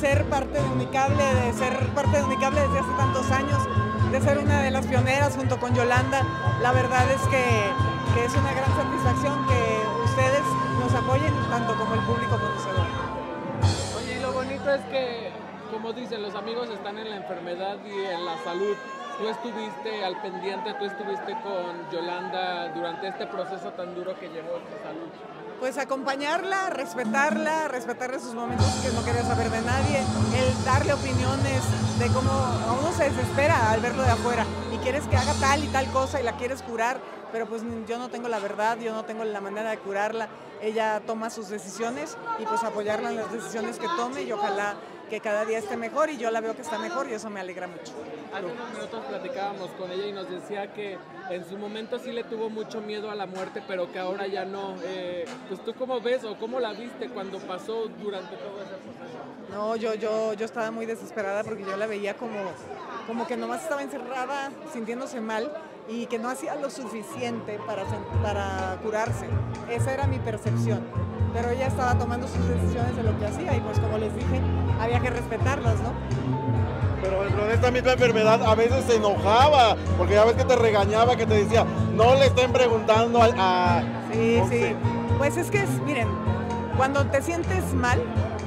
ser parte de Unicable, desde hace tantos años, de ser una de las pioneras junto con Yolanda. La verdad es que es una gran satisfacción que ustedes nos apoyen, tanto como el público conocedor. Oye, y lo bonito es que, como dicen, los amigos están en la enfermedad y en la salud. Tú estuviste al pendiente, tú estuviste con Yolanda durante este proceso tan duro que llevó su salud. Pues acompañarla, respetarle sus momentos que no quería saber de nadie, el darle opiniones de cómo a uno se desespera al verlo de afuera y quieres que haga tal y tal cosa y la quieres curar, pero pues yo no tengo la verdad, yo no tengo la manera de curarla. Ella toma sus decisiones y pues apoyarla en las decisiones que tome y ojalá que cada día esté mejor, y yo la veo que está mejor y eso me alegra mucho. Hace unos minutos platicábamos con ella y nos decía que en su momento sí le tuvo mucho miedo a la muerte, pero que ahora ya no. Pues tú cómo ves o cómo la viste cuando pasó durante todo ese proceso. No, yo estaba muy desesperada porque yo la veía como que nomás estaba encerrada, sintiéndose mal y que no hacía lo suficiente para curarse. Esa era mi percepción. Pero ella estaba tomando sus decisiones de lo que hacía y pues como les dije, había que respetarlas, ¿no? Pero dentro de esta misma enfermedad a veces se enojaba, porque ya ves que te regañaba, que te decía, no le estén preguntando a... Sí, no sí. sé. Pues es que, miren, cuando te sientes mal,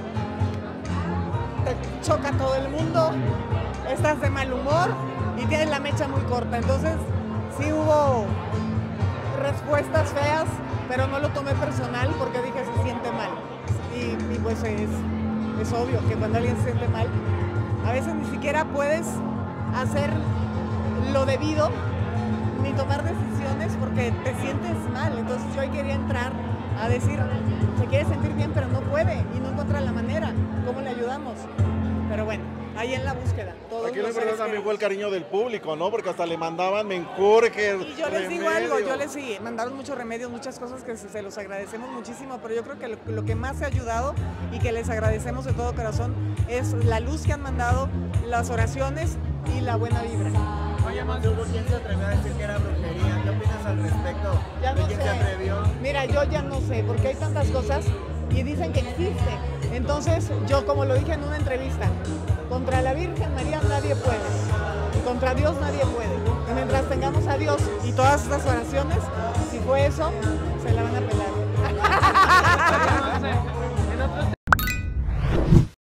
te choca todo el mundo, estás de mal humor y tienes la mecha muy corta. Entonces, sí hubo respuestas feas, pero no lo tomé personal porque dije se siente mal. Y pues es obvio que cuando alguien se siente mal, a veces ni siquiera puedes hacer lo debido ni tomar decisiones porque te sientes mal. Entonces yo ahí quería entrar a decir, se quiere sentir bien pero no puede y no encuentra la manera. ¿Cómo le ayudamos? Pero bueno, ahí en la búsqueda. Aquí la verdad también fue el cariño del público, ¿no? Porque hasta le mandaban menjurjes. Y yo les digo algo, mandaron muchos remedios, muchas cosas que se los agradecemos muchísimo, pero yo creo que lo que más ha ayudado y que les agradecemos de todo corazón es la luz que han mandado, las oraciones y la buena vibra. Oye, Mandugo, ¿quién se atrevió a decir que era brujería? ¿Qué opinas al respecto? Ya no ¿Quién sé. se atrevió? Mira, yo ya no sé, porque hay tantas cosas y dicen que existe. Entonces, yo como lo dije en una entrevista, contra la Virgen María nadie puede, y contra Dios nadie puede. Y mientras tengamos a Dios y todas estas oraciones, si fue eso, se la van a pelar.